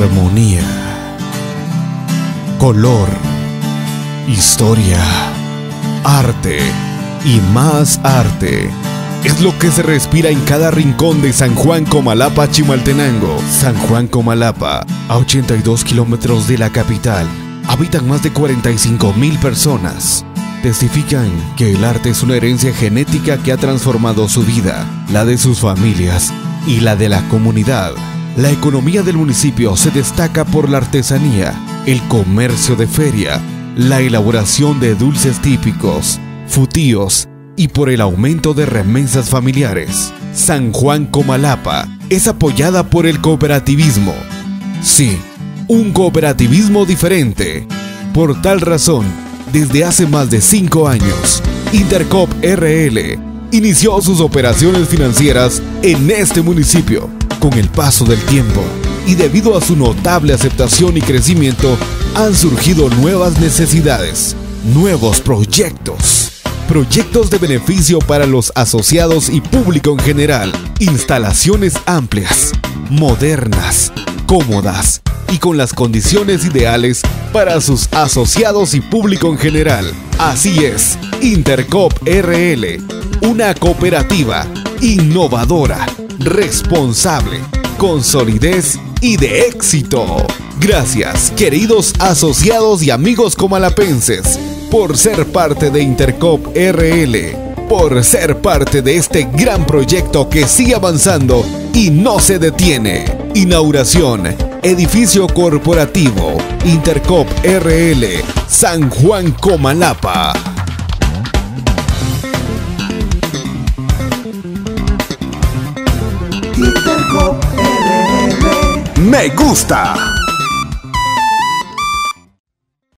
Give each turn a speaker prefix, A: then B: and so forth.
A: Armonía, color, historia, arte y más arte. Es lo que se respira en cada rincón de San Juan Comalapa, Chimaltenango. San Juan Comalapa, a 82 kilómetros de la capital, habitan más de 45,000 personas. Testifican que el arte es una herencia genética que ha transformado su vida, la de sus familias y la de la comunidad. La economía del municipio se destaca por la artesanía, el comercio de feria, la elaboración de dulces típicos, futíos y por el aumento de remesas familiares. San Juan Comalapa es apoyada por el cooperativismo. Sí, un cooperativismo diferente. Por tal razón, desde hace más de 5 años, Intercoop RL inició sus operaciones financieras en este municipio. Con el paso del tiempo y debido a su notable aceptación y crecimiento, han surgido nuevas necesidades, nuevos proyectos de beneficio para los asociados y público en general, instalaciones amplias, modernas, cómodas y con las condiciones ideales para sus asociados y público en general. Así es, Intercoop RL, una cooperativa innovadora, responsable, con solidez y de éxito. Gracias, queridos asociados y amigos comalapenses, por ser parte de Intercoop RL, por ser parte de este gran proyecto que sigue avanzando y no se detiene. Inauguración, edificio corporativo, Intercoop RL, San Juan Comalapa.
B: Intercoop RL.
A: Me gusta.